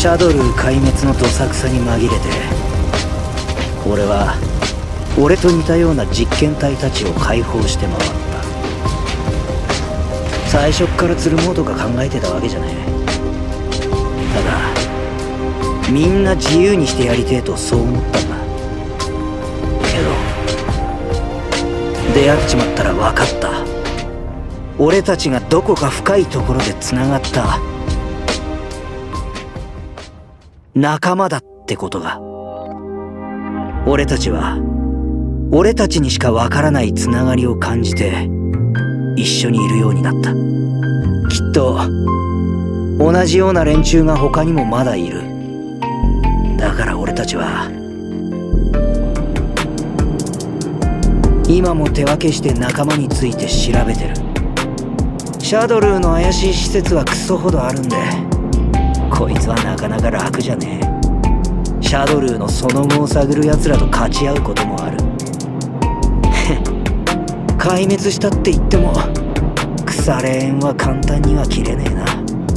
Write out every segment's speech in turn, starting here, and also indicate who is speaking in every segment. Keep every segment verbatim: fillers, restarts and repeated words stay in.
Speaker 1: シャドルー壊滅のどさくさに紛れて、俺は俺と似たような実験体たちを解放して回った。最初っからつるもうとか考えてたわけじゃねえ。ただみんな自由にしてやりてえとそう思ったんだ。けど出会っちまったら分かった。俺たちがどこか深いところでつながった仲間だってことが。俺たちは俺たちにしかわからないつながりを感じて一緒にいるようになった。きっと同じような連中が他にもまだいる。だから俺たちは今も手分けして仲間について調べてる。シャドルーの怪しい施設はクソほどあるんで、こいつはなかなか楽じゃねえ。シャドルーのその後を探る奴らと勝ち合うこともある。壊滅したって言っても腐れ縁は簡単には切れねえな。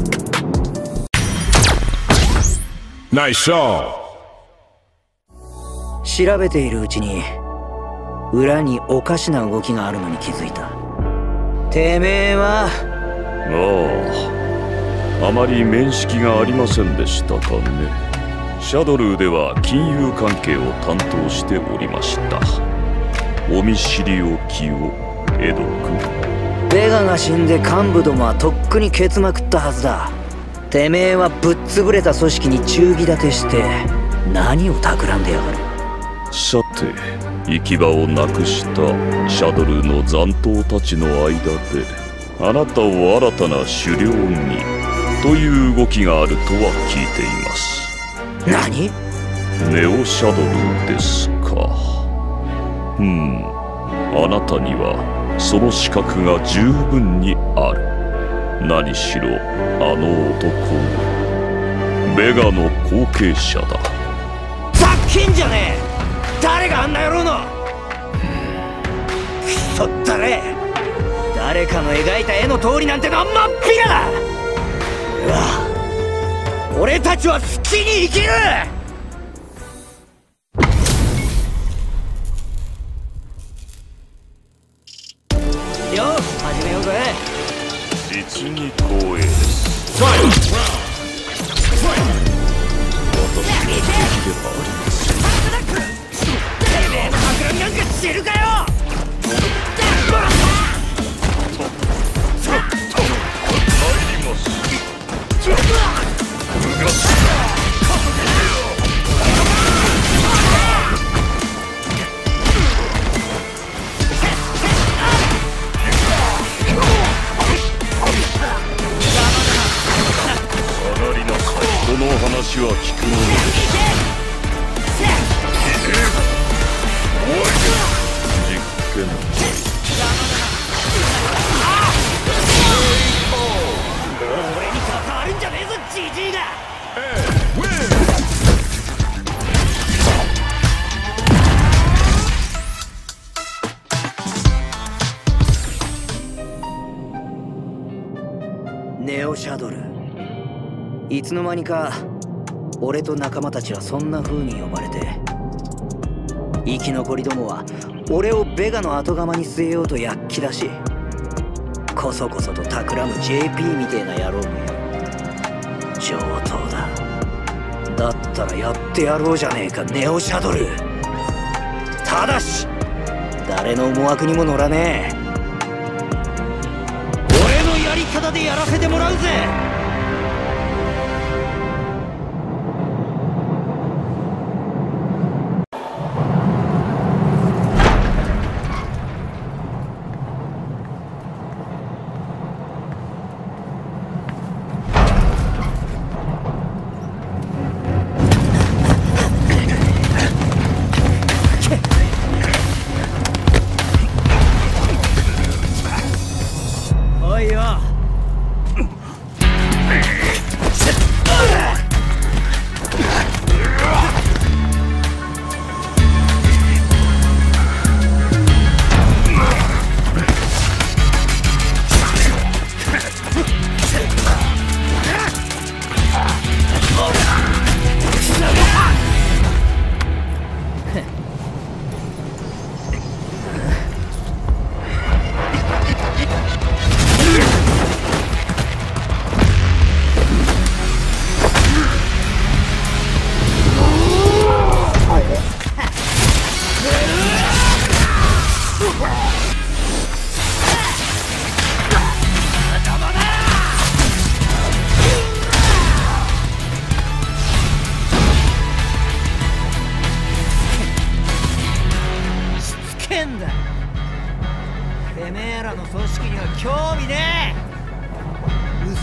Speaker 2: ナイスショ
Speaker 1: ー。調べているうちに裏におかしな動きがあるのに気づいた。てめえは。
Speaker 3: ああ、あまり面識がありませんでしたかね。シャドルーでは金融関係を担当しておりました。お見知りおきを、エド君。
Speaker 1: ベガが死んで幹部どもはとっくにケツまくったはずだ。てめえはぶっ潰れた組織に忠義立てして何を企んでやがる。
Speaker 3: さて、行き場をなくしたシャドルーの残党たちの間で、あなたを新たな狩猟にという動きがあるとは聞いています。
Speaker 1: 何？
Speaker 3: ネオシャドルーですか。うん、あなたにはその資格が十分にある。何しろあの男ベガの後継者だ。
Speaker 1: ざっけんじゃねえ。誰があんな野郎の。クソったれ。誰かの描いた絵の通りなんてのはまっぴらだ。うわ、俺たちは好きに生きる。よう始めようぜ。
Speaker 3: 実に光栄です。私は敵ではありません。
Speaker 1: てめえの企みなんか知るかよ。
Speaker 3: この話は聞くのみです。実験
Speaker 1: 俺に関わるんじゃねえぞジジイが。ネオシャドル、いつの間にか俺と仲間たちはそんな風に呼ばれて、生き残りどもは俺をベガの後釜に据えようと躍起だし、こそこそと企む ジェーピー みてえな野郎もいる。上等だ。だったらやってやろうじゃねえかネオシャドル。ただし誰の思惑にも乗らねえ。俺のやり方でやらせてもらうぜ。おいよ。おら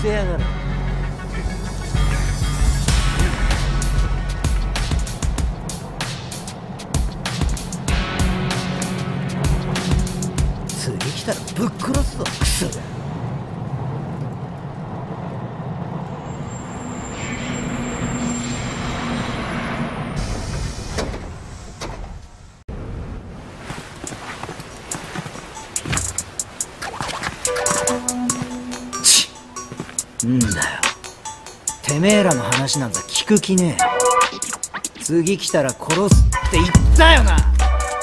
Speaker 1: せやがる。次来たらぶっ殺すぞクソが。んだよ、てめえらの話なんざ聞く気ねえ。次来たら殺すって言ったよな。あ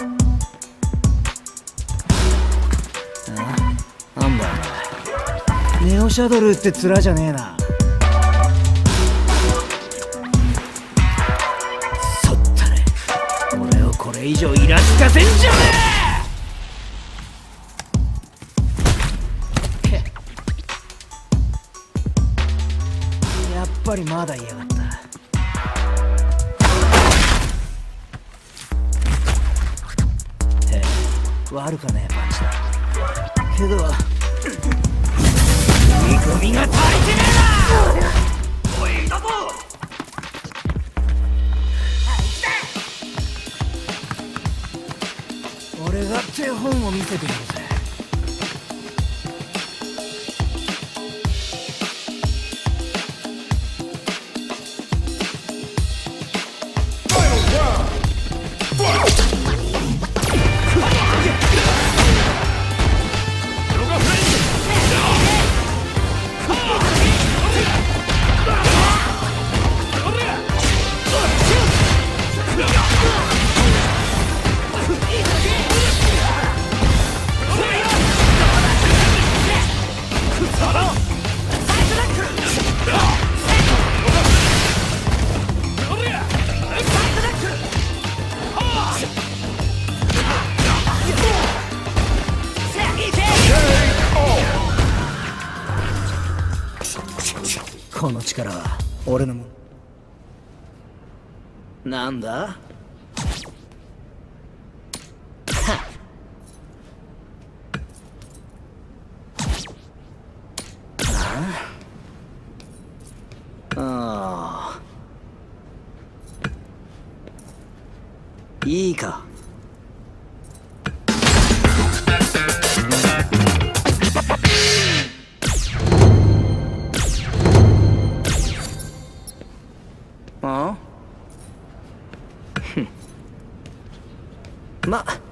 Speaker 1: あ、なんだよお前、ネオシャドルって面じゃねえな。そったれ、俺をこれ以上イラつかせんじゃねえ。やっぱりまだ言いやがった。へえ、悪かねえパンチだけど見込みが足りてねえな。おい、いたぞ。俺が手本を見せてやるぜ。この力は俺のもん。なんだ？はああ、いいか。あ？ふん。ま